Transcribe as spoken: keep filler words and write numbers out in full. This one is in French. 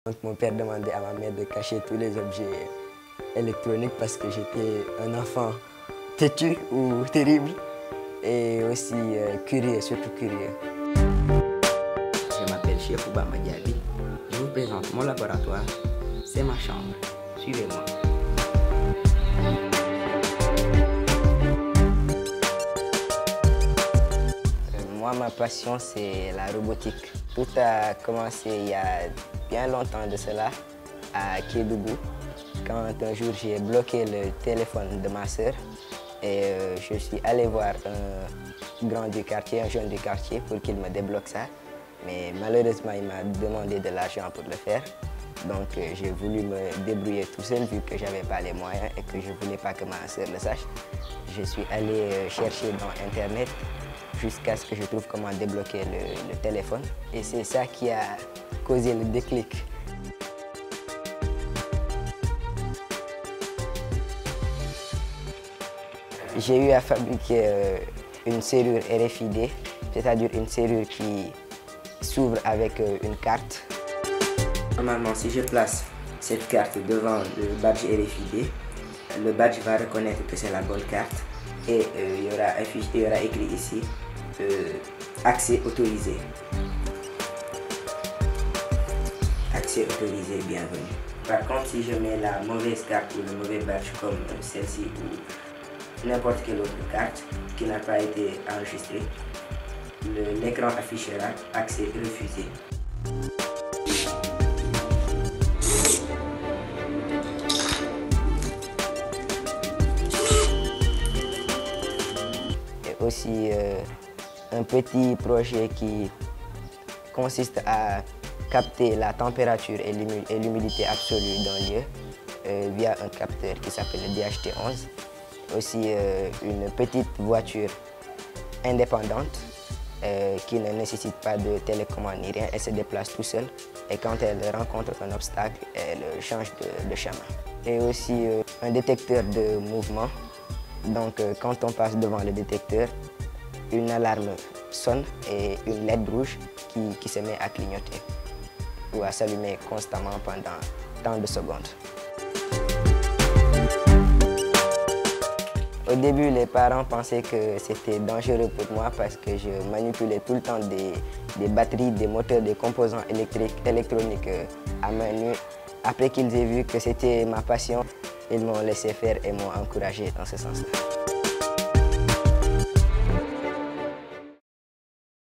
Mon père demandait à ma mère de cacher tous les objets électroniques parce que j'étais un enfant têtu ou terrible et aussi euh, curieux, surtout curieux. Je m'appelle Cheikhou Bamba Diaby. Je vous présente mon laboratoire. C'est ma chambre. Suivez-moi. Moi, ma passion, c'est la robotique. Tout a commencé il y a bien longtemps de cela, à Kédougou, quand un jour j'ai bloqué le téléphone de ma sœur et euh, je suis allé voir un grand du quartier, un jeune du quartier pour qu'il me débloque ça. Mais malheureusement, il m'a demandé de l'argent pour le faire. Donc euh, j'ai voulu me débrouiller tout seul vu que je n'avais pas les moyens et que je ne voulais pas que ma sœur le sache. Je suis allé euh, chercher dans Internet jusqu'à ce que je trouve comment débloquer le, le téléphone. Et c'est ça qui a causé le déclic. J'ai eu à fabriquer euh, une serrure R F I D, c'est-à-dire une serrure qui s'ouvre avec euh, une carte. Normalement, si je place cette carte devant le badge R F I D, le badge va reconnaître que c'est la bonne carte et euh, il, y aura affiché, il y aura écrit ici euh, accès autorisé. Accès autorisé, bienvenue. Par contre, si je mets la mauvaise carte ou le mauvais badge comme celle-ci ou n'importe quelle autre carte qui n'a pas été enregistrée, l'écran affichera accès refusé. Et aussi euh, un petit projet qui consiste à capter la température et l'humidité absolue d'un lieu euh, via un capteur qui s'appelle le D H T onze. Aussi euh, une petite voiture indépendante euh, qui ne nécessite pas de télécommande ni rien. Elle se déplace tout seule et quand elle rencontre un obstacle, elle change de, de chemin. Et aussi euh, un détecteur de mouvement. Donc euh, quand on passe devant le détecteur, une alarme sonne et une L E D rouge qui, qui se met à clignoter ou à s'allumer constamment pendant tant de secondes. Au début, les parents pensaient que c'était dangereux pour moi parce que je manipulais tout le temps des, des batteries, des moteurs, des composants électriques, électroniques à main nue. Après qu'ils aient vu que c'était ma passion, ils m'ont laissé faire et m'ont encouragé dans ce sens-là.